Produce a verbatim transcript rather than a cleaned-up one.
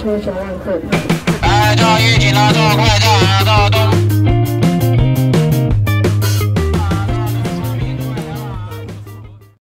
车小万客。 白昼一起劳作，快乐的东